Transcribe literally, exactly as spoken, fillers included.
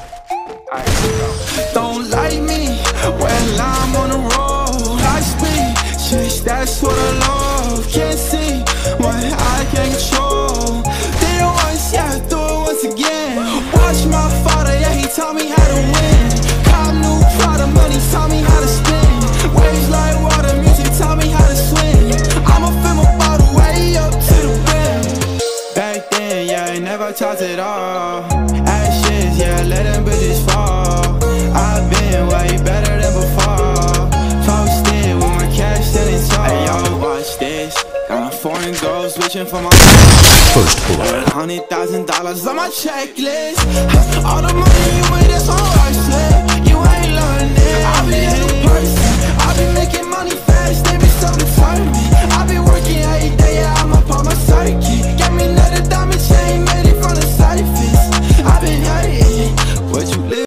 Don't like me when I'm on the road. High speed, chase, that's what I love. Can't see what I can't control. Did it once, yeah, do it once again. Watch my father, yeah, he taught me how to win. Cop new Prada, money taught me how to spin. Waves like water, music taught me how to swim. I'ma fill my bottle way up to the brim. Back then, yeah, I never talked at all. Ashes, yeah, let them bitches fall. I've been way better than before. Posted with my cash standing tall. Hey, yo, watch this. Got a foreign girl switching for my First blood. Hundred thousand dollars on my checklist. All the money you made is on Rushland. You ain't learning. I be in a person. I be making money fast. They be so determined. I be working every day. Yeah, I'm up on my circuit. Get me another diamond chain made it from the surface. I been hurting. What you live?